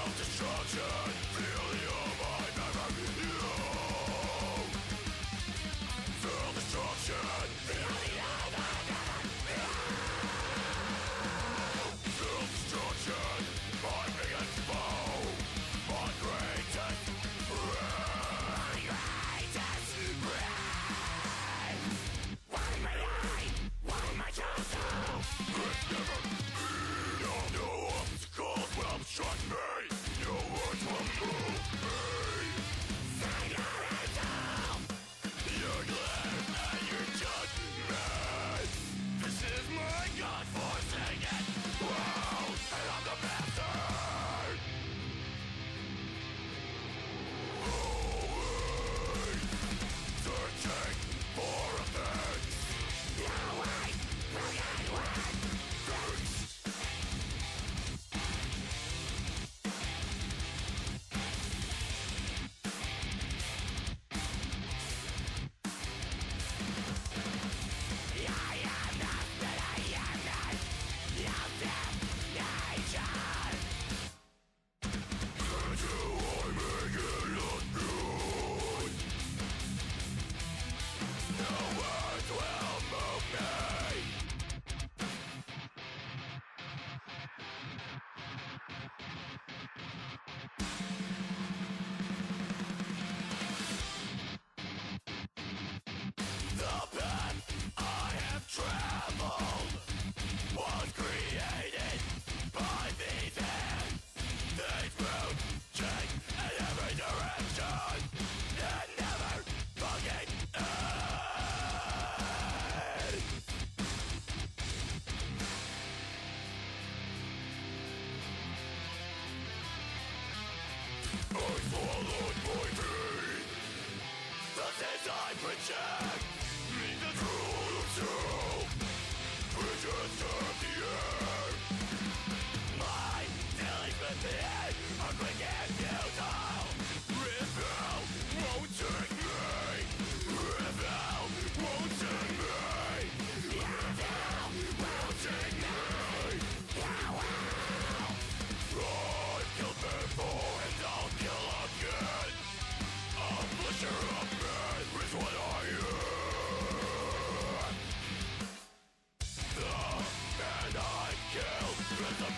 Self-destruction, feeling of my memory. Self-destruction, feeling of my memory. Self-destruction, my biggest foe, my greatest friend. Why my eye? Why my chosen? It's never enough. No obstacles will obstruct me. No words will move me. Sing your angel. You're glad and you're judgment. This is my God-forsaken world, and I'm the bastard. Always searching for a fix. No way will get one fixed. I am not that I am not. Your damnation. And you are making us good. No words will move me. The path I have traveled was created by these hands. These roads change in every direction and never fucking end. I swallowed my pain. The things I project mean the truth. Visions of the air. My dealings with the end are quick and futile. Rebel won't take me. Rebel won't take me. Rebel won't take me. I've killed before and I'll kill again. A butcher of men is what I am. The man I killed is the